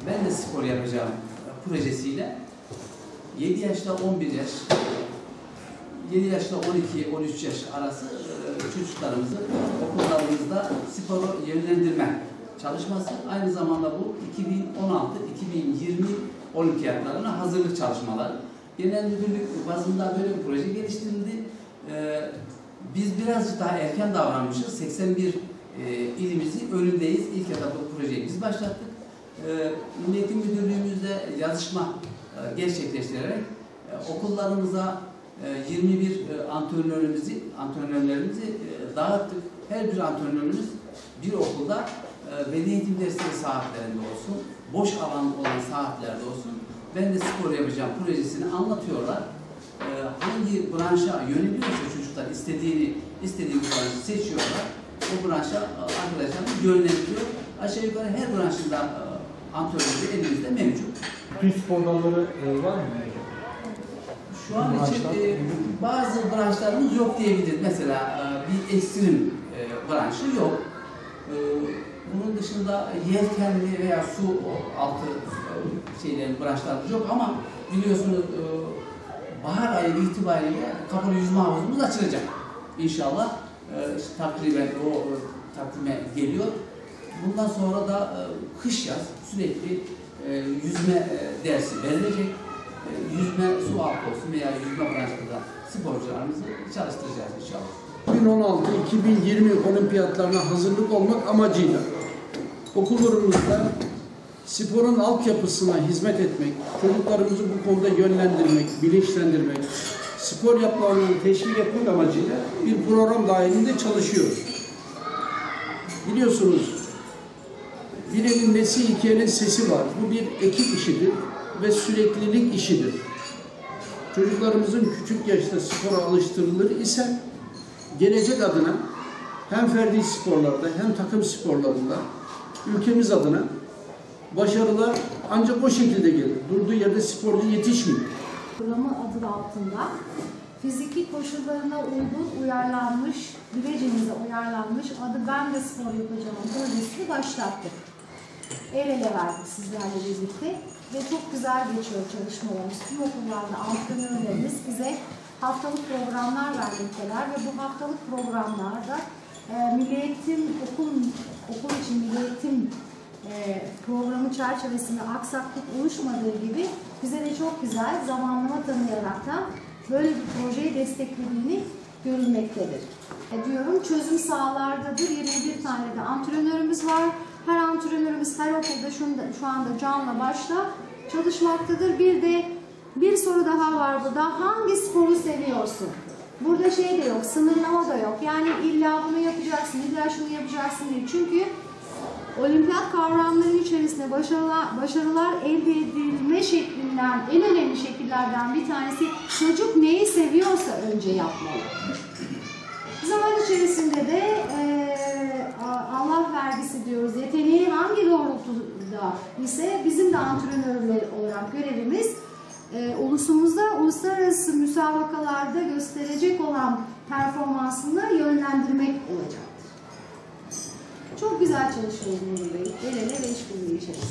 ben de spor yapacağım projesiyle 7 yaşla 11 yaş, 7 yaşla 12-13 yaş arası çocuklarımızı okullarımızda sporu yönlendirme çalışması. Aynı zamanda bu 2016-2020 olimpiyatlarına hazırlık çalışmaları. Genel müdürlük bazında böyle bir proje geliştirildi. Biz birazcık daha erken davranmışız. 81 ilimizin önündeyiz. İlk etapta bu projeyi biz başlattık. Milli Eğitim Müdürlüğümüzde yazışma gerçekleştirerek okullarımıza 21 antrenörlerimizi dağıttık. Her bir antrenörümüz bir okulda beden eğitim dersleri saatlerinde olsun, boş alan olan saatlerde olsun, ben de spor yapacağım projesini anlatıyorlar. Hangi branşa yöneliyorsa çocuklar istediği branşı seçiyorlar. O branşa arkadaşlar yönlendiriyor. Aşağı yukarı her branşında antrenörü elimizde mevcut. Bütün spor dalları var mı? Şu an için bazı branşlarımız yok diyebiliriz. Mesela bir ekstrem branşı yok. Bunun dışında yelkenli veya su altı branşlarımız yok ama biliyorsunuz bahar ayı itibariyle kapalı yüzme havuzumuz açılacak. İnşallah takriben o takvime geliyor. Bundan sonra da kış yaz sürekli yüzme dersi verilecek. Yüzme su altı olsun veya yüzme branşında sporcularımızı çalıştıracağız inşallah. 2016-2020 olimpiyatlarına hazırlık olmak amacıyla okullarımızda sporun altyapısına hizmet etmek, çocuklarımızı bu konuda yönlendirmek, bilinçlendirmek, spor yapmalarını teşvik etmek amacıyla bir program dahilinde çalışıyoruz. Biliyorsunuz, bir elin nesi, iki elin sesi var. Bu bir ekip işidir ve süreklilik işidir. Çocuklarımızın küçük yaşta spora alıştırılır ise gelecek adına hem ferdi sporlarda hem takım sporlarında ülkemiz adına başarılar ancak o şekilde gelir. Durduğu yerde sporcu yetişmiyor. Programı adı altında fiziki koşullarına uygun uyarlanmış, güvecimize uyarlanmış adı Ben de Spor Yapacağım projesini başlattık. El ele verdik sizlerle birlikte ve çok güzel geçiyor çalışmalarımız. Tüm okullarda antrenörlerimiz bize haftalık programlar vermekteler ve bu haftalık programlarda Milli Eğitim okul için Milli Eğitim programı çerçevesinde aksaklık oluşmadığı gibi bize de çok güzel zamanlama tanıyaraktan böyle bir projeyi desteklediğini görülmektedir. Diyorum çözüm sahalardadır. 21 tane de antrenörümüz var. Her antrenörümüz her okulda şu anda canla başla çalışmaktadır. Bir soru daha var burada. Hangi sporu seviyorsun? Burada şey de yok, sınırlama da yok. Yani illa bunu yapacaksın, illa şunu yapacaksın değil. Çünkü olimpiyat kavramlarının içerisinde başarılar elde edilme şeklinden, en önemli şekillerden bir tanesi çocuk neyi seviyorsa önce yapmalı. Zaman içerisinde de Allah vergisi diyoruz, yeteneği hangi doğrultuda ise bizim de antrenörler olarak görevimiz ulusumuzda uluslararası müsabakalarda gösterecek olan performansını yönlendirmek olacaktır. Çok güzel çalışıyoruz Nuri Bey. El ele ve işbirliği içerisinde.